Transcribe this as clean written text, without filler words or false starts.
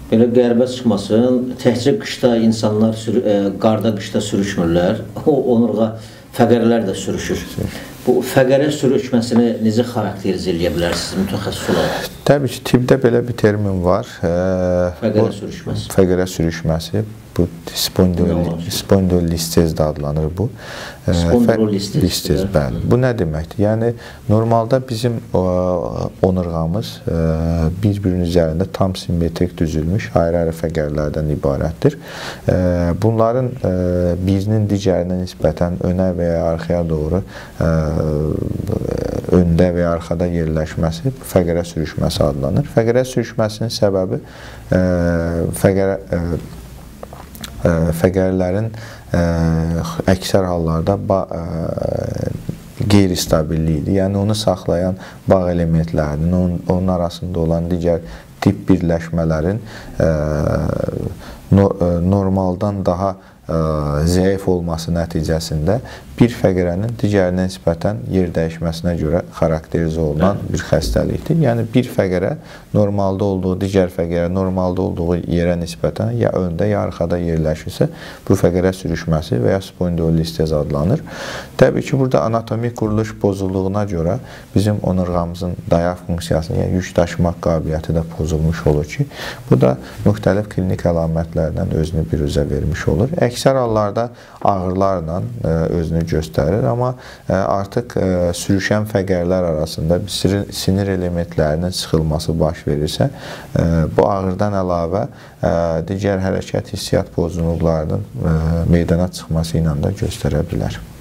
Belə qərbə çıxmasın, təkcə qışda insanlar qarda qışda sürüşmürlər, o onurğa fəqərlər də sürüşür. Bu fəqərə sürüşməsini necə xarakterizə edə bilərsiniz mütəxəssis olaraq? Təbii ki, tibbdə belə bir termin var. Fəqərə sürüşməsi. Fəqərə sürüşməsi. Bu spondilolistez də adlanır bu. Spondilolistez, bəli. Bu nə deməkdir? Yəni, normalda bizim onurğamız bir-birinin üzərində tam simmetrik düzülmüş ayrı-ayrı fəqərlərdən ibarətdir. Bunların birinin digərinə nisbətən önə və ya arxaya doğru öndə və ya arxada yerləşməsi fəqərə sürüşməsi adlanır. Fəqərə sürüşməsinin səbəbi fəqərlərin əksər hallarda qeyri-stabilliyidir. Yəni, onu saxlayan bağ elementlərinin, onun arasında olan digər tip birləşmələrin normaldan daha zəif olması nəticəsində bir fəqərənin digərinə nisbətən yer dəyişməsinə görə xarakterizə olunan bir xəstəlikdir. Yəni, bir fəqərə normalda olduğu, digər fəqərə normalda olduğu yerə nisbətən ya öndə, ya arxada yerləşirsə, bu fəqərə sürüşməsi və ya spondilolistez adlanır. Təbii ki, burada anatomik quruluş pozulduğuna görə bizim onurğamızın dayaq funksiyasını, yəni yük daşımaq qabiliyyəti də pozulmuş olur ki, bu da müxtəlif klinik əlamətlərdən özünü biruzə vermiş olur. Əksər hallarda ağrılarla özünü göstərir, amma artıq sürüşən fəqərlər arasında sinir elementlərinin sıxılması baş verirsə, bu ağrıdan əlavə digər hərəkət hissiyat pozğunluqlarının meydana çıxması ilə də göstərə bilər.